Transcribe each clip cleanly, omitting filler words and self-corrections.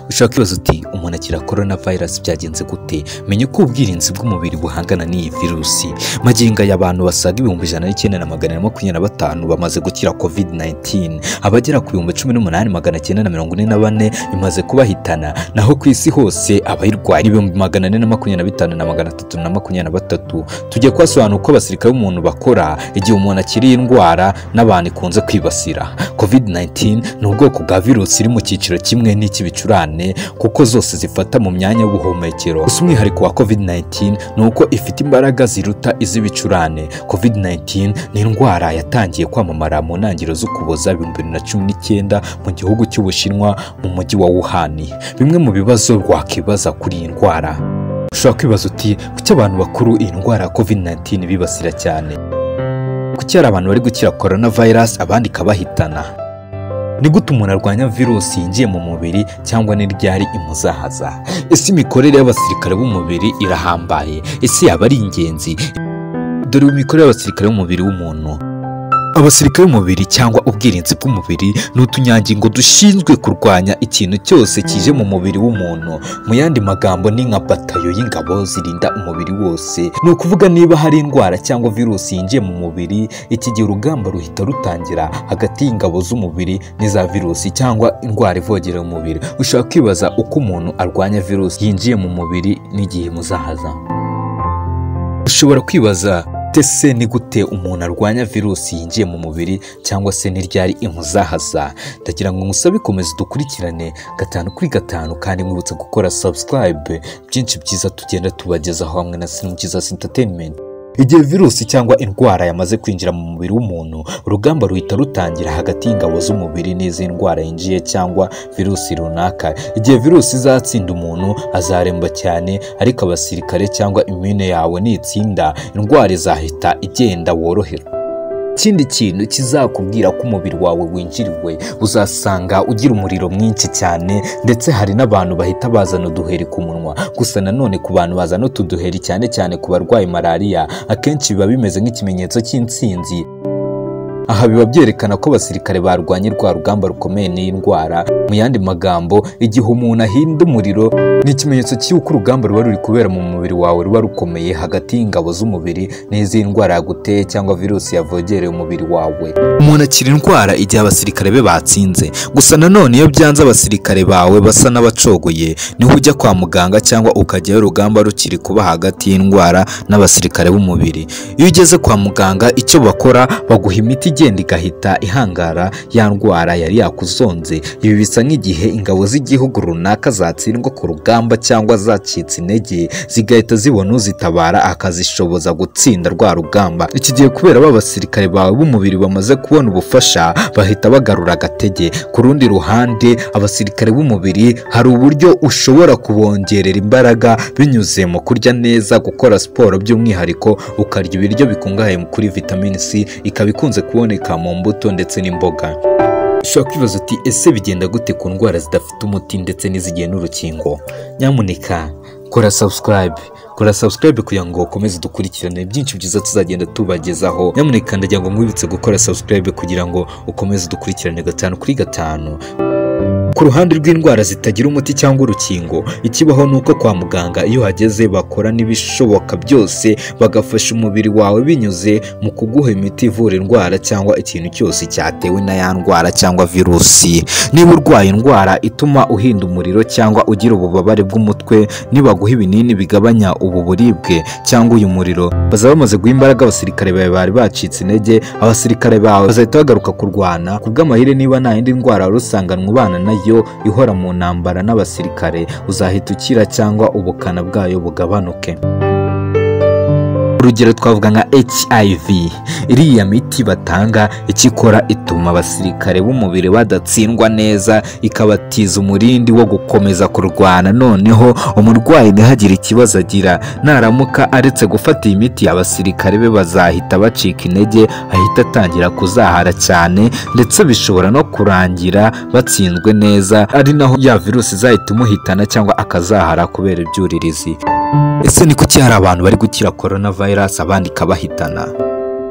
ushaka kwibaza uti umuntu akira coronavirus byagenze gute? Menye ko ubwirinzi bw'umubiri buhangana n'iyi virusi. Magingo y'abantu basaga 1,925 bamaze gukira COVID-19, abagera ku 18,944 imaze kubahitana, naho ku isi hose abayirwaye 425,323. Tujye kwasobanura uko abasirikare b'umuntu bakora igihe umuntu akiri indwara n'abantu ikunze kwibasira. COVID-19 ni ubwoko bwa virusi iri mu cyiciro kimwe n'ikibicurane kuko zose zifata mu myanya y'ubuhumekero. Gusa umwihariko wa COVID-19 ni uko ifite imbaraga ziruta iz'ibicurane. COVID-19 ni indwara yatangiye kwamamara mu ntangiriro z'Ukuboza 2019 mu gihugu cy'Ubushinwa mu mujyi wa Wuhan. Bimwe mu bibazo wakwibaza kuri iyi ndwara. Ushobora kwibaza uti kuki abantu bakuru iyi ndwara ya COVID-19 bibasira cyane? Kuki hari abantu bari gukira coronavirus abandi kabahitana? Ni gute umuntu arwanya virusi yinjiye mu mubiri cyangwa ni ryari imuzahaza? Ese imikorere y'abasirikare b'umubiri irahambaye? Ese yaba ari ingenzi? Dore imikorere y'abasirikare b'umubiri w'umuntu. Abasirikare b'umubiri cyangwa ubwirinzi bw'umubiri ni utunyangingo dushinzwe kurwanya ikintu cyose kije mu mubiri w'umuntu. Mu yandi magambo ni nka batayo y'ingabo zirinda umubiri wose. Ni ukuvuga niba hari indwara cyangwa virusi yinjiye mu mubiri, iki gihe urugamba ruhita rutangira hagati y'ingabo z'umubiri n'iza virusi cyangwa indwara ivogera umubiri. Ushobora kwibaza uko umuntu arwanya virusi yinjiye mu mubiri n'igihe muzahaza. Ushobora kwibaza ese ni gute umuntu arwanya virusi yinjiye mu mubiri cyangwa se ni ryari imuzahaza? Ndagira ngo musabe komeza dukurikirane 5 kuri 5 kandi mwibutse gukora subscribe. Byinshi byiza tugenda tubagezaho hamwe na Slim Jesus Entertainment. Igihe virusi cyangwa indwara yamaze kwinjira mu mubiri w'umuntu, urugamba ruhita rutangira hagati y'ingabo z'umubiri n'izi ndwara yinjiye cyangwa virusi runaka. Igihe virusi izatsinda umuntu azaremba cyane, ariko abasirikare cyangwa immune yawe nitsinda, indwara izahita igenda worohera. Ikindi kintu kizakubwira ko umubiri wawe winjiriwe, uzasanga ugira umuriro mwinshi cyane, ndetse hari n'abantu bahita bazana uduheri ku munwa. Gusa nanone ku bantu bazana utuduheri cyane cyane ku barwayi malaria, akenshi biba bimeze nk'ikimenyetso cy'intsinzi. Aha biba byerekana ko abasirikare barwanye rwa rugamba rukomeye n'iyi ndwara. Mu yandi magambo, igihe umuntu ahinda umuriro ni ikimenyetso cy'uko urugamba ruba ruri kubera mu mubiri wawe ruba rukomeye hagati y'ingabo z'umubiri n'izi ndwara yaguteye cyangwa virusi yavogereye umubiri wawe. Umuntu akira indwara igihe abasirikare be batsinze. Gusa nanone iyo byanze abasirikare bawe basa n'abacogoye, niho ujya kwa muganga cyangwa ukajyayo urugamba rukiri kuba hagati y'indwara n'abasirikare b'umubiri. Iyo ugeze kwa muganga icyo bakora baguha imiti igenda igahita ihangara ya ndwara yari yakuzonze. Ibi bisa nk'igihe ingabo z'igihugu runaka zatsindwa ku rugamba cyangwa zacitse intege, zigahita zibona uzitabara akazishoboza gutsinda rwa rugamba. Iki gihe kubera abasirikare bawe b'umubiri bamaze kubona ubufasha, bahita bagarura agatege. Ku rundi ruhande, abasirikare b'umubiri hari uburyo ushobora kubongerera imbaraga binyuze mu kurya neza, gukora siporo, by'umwihariko ukarya ibiryo bikungahaye kuri vitamine C, ikaba ikunze kuboneka mu mbuto ndetse n'imboga. Ushobora kwibaza uti ese bigenda gute ku ndwara zidafite umuti ndetse n'izigiye n'urukingo? Nyamuneka kora subscribe kugira ngo ukomeze dukurikirane byinshi byiza tuzagenda tubagezaho. Nyamuneka ndagira ngo mwibutse gukora subscribe kugira ngo ukomeze dukurikirane 5 kuri 5. Ku ruhande rw'indwara zitagira umuti cyangwa urukingo, ikibaho nuko kwa muganga iyo hageze bakora n'ibishoboka byose bagafasha umubiri wawe binyuze mu kuguha imiti ivura indwara cyangwa ikintu cyose cyatewe na ya ndwara cyangwa virusi. Niba urwaye indwara ituma uhinda umuriro cyangwa ugira ububabare bw'umutwe, nibaguha ibinini bigabanya ubu buribwe cyangwa uyu muriro, bazaba bamaze guha imbaraga abasirikare bawe bari bacitse intege. Abasirikare bawe bazahita bagaruka kurwana. Ku bw'amahire, niba nta yindi ndwara rusanganwa ubana nayo ihora mu ntambara n'abasirikare, uzahita ukira cyangwa ubukana bwayo bugabanuke. Urugero twavuga nka HIV. Iriya miti batanga ikikora ituma abasirikare b'umubiri badatsindwa neza, ikabatiza umurindi wo gukomeza kurwana. Noneho umurwayi ntihagire ikibazo agira. Naramuka aretse gufata iyi miti, abasirikare be bazahita bacika intege, ahita atangira kuzahara cyane, ndetse bishobora no kurangira batsinzwe neza, ari naho ya virusi izahita imuhitana cyangwa akazahara kubera ibyuririzi. Ese ni kuki hari abantu bari gukira coronavirus abandi kabahitana?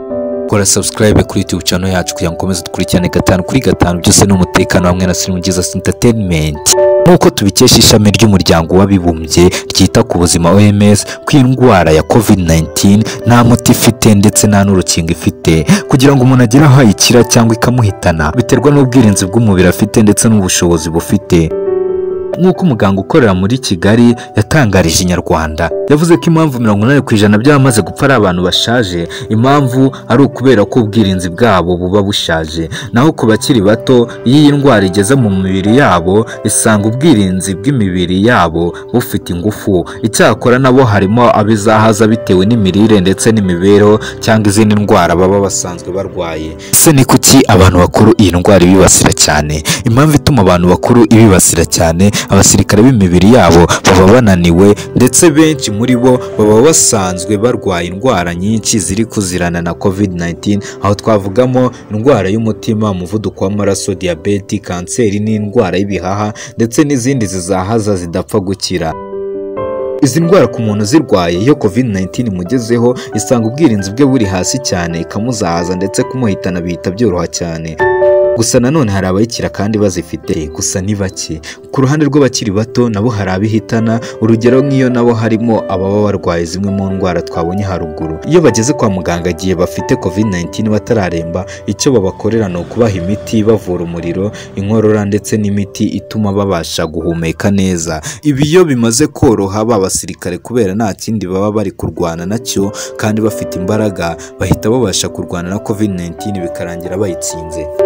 kora subscribe kuri YouTube channel yacu kugira ngo ukomeze dukurikirane 5 kuri 5 byose n'umutekano hamwe na Slim Jesus Entertainment. Nkuko tubikesha ishami ry'umuryango w'abibumbye ryita ku buzima OMS, ko indwara ya COVID-19 nta muti ifite ndetse nta n'urukingo ifite. Kugira ngo umuntu agire aho ayikira cyangwa ikamuhitana biterwa n'ubwirinzi bw'umubiri afite ndetse n'ubushobozi bufite. Nk'uko umuganga ukorera muri Kigali yatangarije Inyarwanda, yavuze ko impamvu 80% by'abamaze gupfa ari abantu bashaje, impamvu ari ukubera ko ubwirinzi bwabo buba bushaje. Naho ku bakiri bato, iyo iyi ndwara igeze mu mibiri yabo isanga ubwirinzi bw'imibiri yabo bufite ingufu. Icyakora nabo harimo abizahaza bitewe n'imirire ndetse n'imibereho cyangwa izindi ndwara baba basanzwe barwaye. Se ni kuki abantu bakuru iyi ndwara ibibasira cyane? Impamvu ituma abantu bakuru ibibasira cyane, abasirikare b'imibiri yabo baba bananiwe ndetse benshi muri bo baba basanzwe barwaye indwara nyinshi ziri kuzirana na COVID-19, aho twavugamo indwara y'umutima, umuvuduko w'amaraso, diabete, kanseri n'indwara y'ibihaha ndetse n'izindi zizahaza zidapfa gukira. Izi ndwara ku muntu zirwaye iyo COVID-19 imugezeho isanga ubwirinzi bwe buri hasi cyane, ikamuzahaza ndetse kumuhitana bihita byoroha cyane. Gusa nanone hari abayikira kandi bazifite, gusa ni bake. Ku ruhande rw'abakiri bato nabo hari abihitana, urugero nk'iyo nabo harimo ababa barwaye zimwe mu ndwara twabonye haruguru. Iyo bageze kwa muganga igihe bafite COVID-19 batararemba, icyo babakorera ni ukubaha imiti bavura umuriro, inkorora ndetse n'imiti ituma babasha guhumeka neza. Ibi iyo bimaze koroha ba basirikare kubera nta kindi baba bari kurwana nacyo kandi bafite imbaraga, bahita babasha kurwana na COVID-19 bikarangira bayitsinze.